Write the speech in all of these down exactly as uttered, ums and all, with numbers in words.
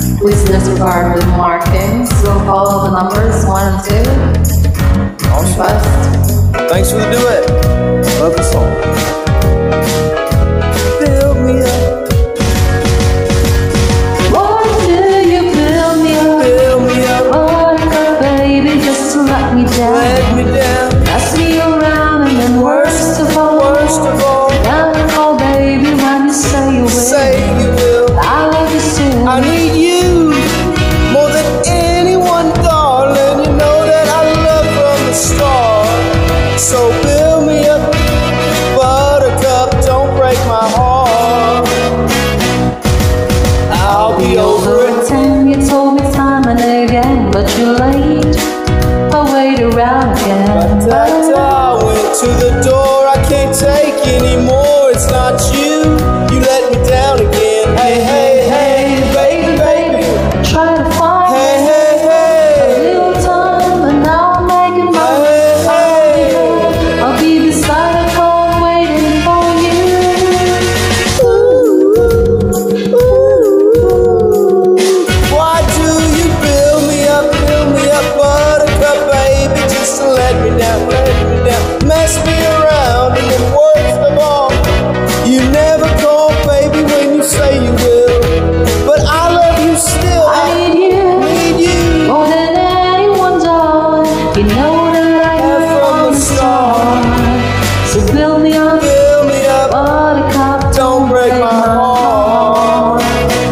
Please disregard the markings. We'll follow the numbers one and two. Awesome. First. Thanks for the duet. Love the song. Build me up. Why do you build me up? Build me up. Buttercup, baby, just to let me down. Let me down. Pass me around and then worst of all, Worst of all, never call baby when you say you will. say you will. I love you still. I need you more than anyone, darling. You know that I love from the start. So build me up, buttercup, don't break my heart. I'll be over it. Ten, you told me time and again, but you're late. I'll wait around again. Ta-ta, went to the door, I can't take anymore. It's not you, you let me down again. Hey, hey, hey, baby, baby. Try to find Hey, hey, hey. a little time, but now I'm making my Hey, hey. I'll be beside the phone waiting for you. Ooh, ooh. Why do you build me up, build me up, buttercup, baby, just to let me down, let me down, mess me around, and then worst of all, you never call, baby, when you say you will. But I love you still. I need you need you more than anyone, darling. You know that I have am from from the the start. start. So build me up, Build me up, buttercup, don't break my heart.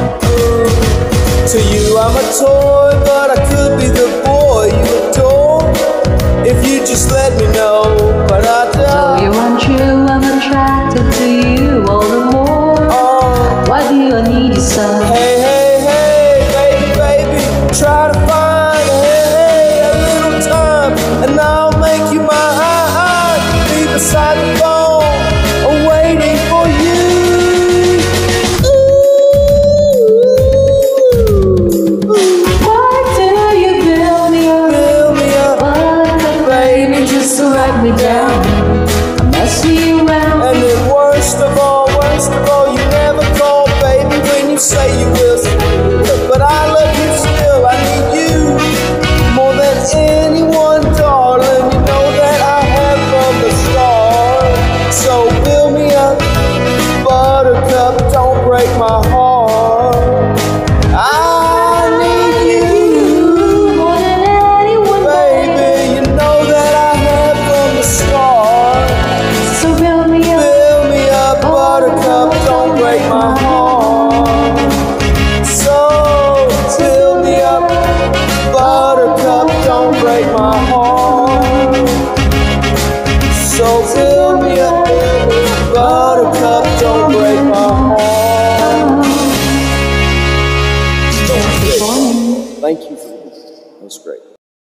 To you I'm a toy, but I could be the boy you adore if you just let me know. But I Though doubt. you're untrue, I'm attracted to you all the more. Oh, Why do I need you so? hey, hey, hey, baby, baby, try to find hey, hey, a little time, and I'll make you mine. Be beside the phone, waiting for you. Why do you build me up? Build me up, Buttercup, baby, just to let me down. Mess me around. and then worst of all, worst of all, you never call, baby, when you say you will. But I love you still, I need you more than anyone, darling. You know that I have from the start. So build me up, buttercup, don't break my heart. I need you, More than anyone, baby, you know that I have from the start. so build me up. Build me up, buttercup, don't break my heart. So build me up, buttercup, don't break my heart. So build me up, buttercup, don't break my heart. Thank you for this. That was great.